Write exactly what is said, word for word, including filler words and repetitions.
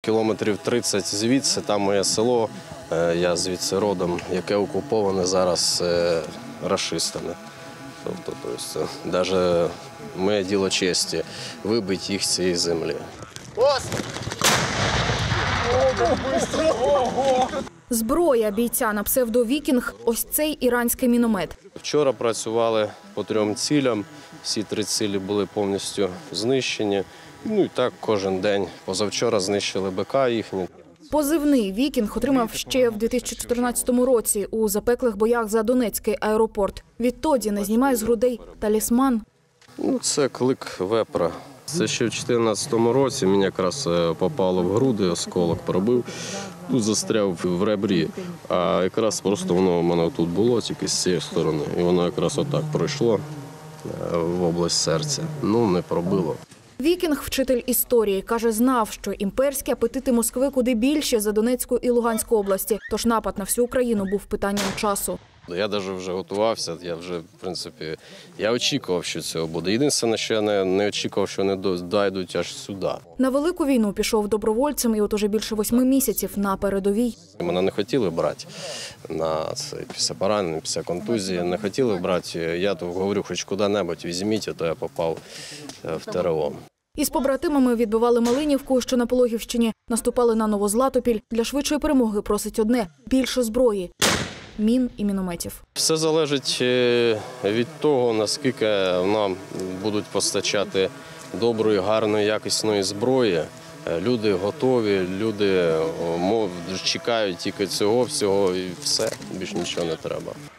кілометрів тридцять звідси, там моє село, я звідси родом, яке окуповане зараз рашистами. Тобто, тобто, навіть моє діло честі – вибити їх з цієї землі. Зброя бійця на псевдо «Вікінг» – ось цей іранський міномет. Вчора працювали по трьом цілям, всі три цілі були повністю знищені. Ну і так кожен день. Позавчора знищили БК їхні. Позивний «Вікінг» отримав ще в дві тисячі чотирнадцятому році у запеклих боях за Донецький аеропорт. Відтоді не знімає з грудей талісман. Ну, це клик вепра. Це ще в дві тисячі чотирнадцятому році мені якраз попало в груди, осколок пробив, ну, застряв в ребрі. А якраз просто воно в мене тут було, тільки з цієї сторони. І воно якраз отак пройшло в область серця. Ну, не пробило. «Вікінг» – вчитель історії. Каже, знав, що імперські апетити Москви куди більше за Донецьку і Луганську області. Тож напад на всю Україну був питанням часу. Я навіть вже готувався, я вже, в принципі, я очікував, що цього буде. Єдине, що я не, не очікував, що вони дійдуть аж сюди. На велику війну пішов добровольцем і от уже більше восьми місяців на передовій. Мене не хотіли брати на це, після поранення, після контузії. Не хотіли брати. Я то говорю, хоч куди-небудь візьміть, а то я попав в ТРО. Із побратимами відбивали Малинівку, що на Пологівщині, наступали на Новозлатопіль. Для швидшої перемоги просить одне – більше зброї. Мін і мінометів. Все залежить від того, наскільки нам будуть постачати доброї, гарної, якісної зброї. Люди готові, люди чекають тільки цього всього і все, більше нічого не треба.